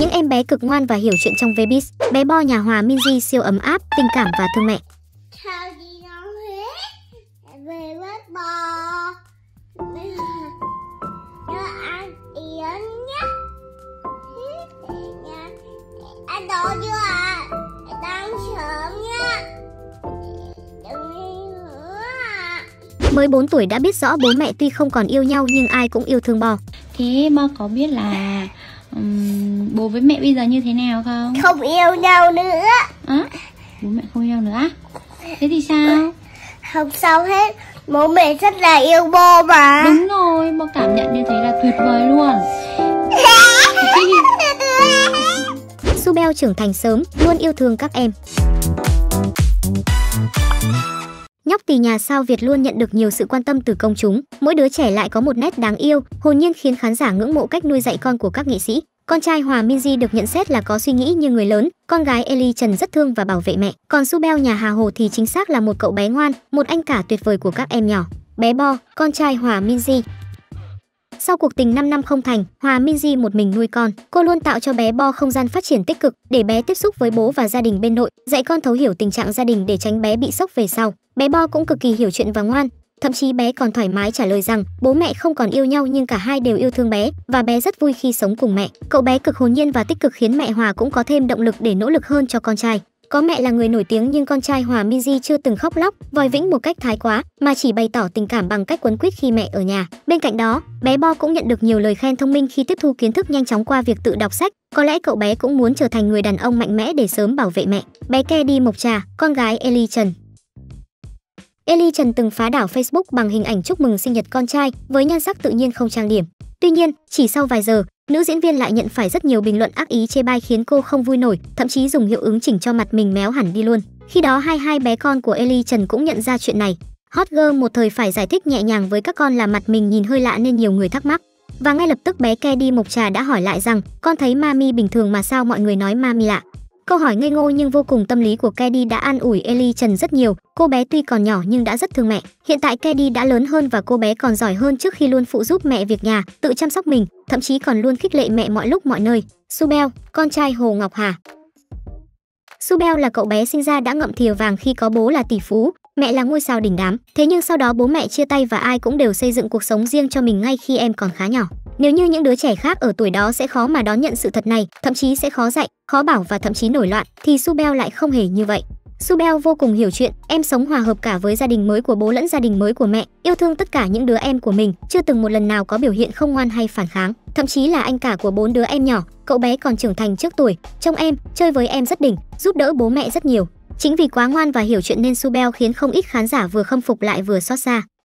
Những em bé cực ngoan và hiểu chuyện trong Vbiz. Bé Bo nhà Hòa Minzy siêu ấm áp, tình cảm và thương mẹ. Sao đi đâu hết? Về với bò. Cho ăn yến nhé. Ăn đồ chưa ạ? Đang sớm nha. Đừng đi nữa ạ. Mới 4 tuổi đã biết rõ bố mẹ tuy không còn yêu nhau nhưng ai cũng yêu thương Bo. Thế Bo có biết là bố với mẹ bây giờ như thế nào không? Không yêu nhau nữa. Bố mẹ không yêu nữa. Thế thì sao? Không sao hết. Bố mẹ rất là yêu Bo mà. Đúng rồi, Bo cảm nhận như thế là tuyệt vời luôn. Subel trưởng thành sớm, luôn yêu thương các em. Nhóc tỳ nhà sao Việt luôn nhận được nhiều sự quan tâm từ công chúng. Mỗi đứa trẻ lại có một nét đáng yêu, hồn nhiên khiến khán giả ngưỡng mộ cách nuôi dạy con của các nghệ sĩ. Con trai Hòa Minzy được nhận xét là có suy nghĩ như người lớn, con gái Ellie Trần rất thương và bảo vệ mẹ. Còn Subel nhà Hà Hồ thì chính xác là một cậu bé ngoan, một anh cả tuyệt vời của các em nhỏ. Bé Bo, con trai Hòa Minzy. Sau cuộc tình 5 năm không thành, Hòa Minzy một mình nuôi con. Cô luôn tạo cho bé Bo không gian phát triển tích cực để bé tiếp xúc với bố và gia đình bên nội, dạy con thấu hiểu tình trạng gia đình để tránh bé bị sốc về sau. Bé Bo cũng cực kỳ hiểu chuyện và ngoan. Thậm chí bé còn thoải mái trả lời rằng bố mẹ không còn yêu nhau nhưng cả hai đều yêu thương bé và bé rất vui khi sống cùng mẹ. Cậu bé cực hồn nhiên và tích cực khiến mẹ Hòa cũng có thêm động lực để nỗ lực hơn cho con trai. Có mẹ là người nổi tiếng nhưng con trai Hòa Minzy chưa từng khóc lóc, vòi vĩnh một cách thái quá, mà chỉ bày tỏ tình cảm bằng cách quấn quýt khi mẹ ở nhà. Bên cạnh đó, bé Bo cũng nhận được nhiều lời khen thông minh khi tiếp thu kiến thức nhanh chóng qua việc tự đọc sách. Có lẽ cậu bé cũng muốn trở thành người đàn ông mạnh mẽ để sớm bảo vệ mẹ. Bé Kedi Mộc Trà, con gái Ellie Trần. Ellie Trần từng phá đảo Facebook bằng hình ảnh chúc mừng sinh nhật con trai với nhan sắc tự nhiên không trang điểm. Tuy nhiên, chỉ sau vài giờ, nữ diễn viên lại nhận phải rất nhiều bình luận ác ý chê bai khiến cô không vui nổi, thậm chí dùng hiệu ứng chỉnh cho mặt mình méo hẳn đi luôn. Khi đó hai bé con của Ellie Trần cũng nhận ra chuyện này. Hot girl một thời phải giải thích nhẹ nhàng với các con là mặt mình nhìn hơi lạ nên nhiều người thắc mắc. Và ngay lập tức bé Kedi Mộc Trà đã hỏi lại rằng con thấy Mami bình thường mà sao mọi người nói Mami lạ. Câu hỏi ngây ngô nhưng vô cùng tâm lý của Kedi đã an ủi Ellie Trần rất nhiều. Cô bé tuy còn nhỏ nhưng đã rất thương mẹ. Hiện tại Kedi đã lớn hơn và cô bé còn giỏi hơn trước khi luôn phụ giúp mẹ việc nhà, tự chăm sóc mình, thậm chí còn luôn khích lệ mẹ mọi lúc mọi nơi. Subel, con trai Hồ Ngọc Hà. Subel là cậu bé sinh ra đã ngậm thìa vàng khi có bố là tỷ phú, mẹ là ngôi sao đỉnh đám. Thế nhưng sau đó bố mẹ chia tay và ai cũng đều xây dựng cuộc sống riêng cho mình ngay khi em còn khá nhỏ. Nếu như những đứa trẻ khác ở tuổi đó sẽ khó mà đón nhận sự thật này, thậm chí sẽ khó dạy, khó bảo và thậm chí nổi loạn, thì Subel lại không hề như vậy. Subel vô cùng hiểu chuyện, em sống hòa hợp cả với gia đình mới của bố lẫn gia đình mới của mẹ, yêu thương tất cả những đứa em của mình, chưa từng một lần nào có biểu hiện không ngoan hay phản kháng. Thậm chí là anh cả của 4 đứa em nhỏ, cậu bé còn trưởng thành trước tuổi, trông em, chơi với em rất đỉnh, giúp đỡ bố mẹ rất nhiều. Chính vì quá ngoan và hiểu chuyện nên Subel khiến không ít khán giả vừa khâm phục lại vừa xót xa.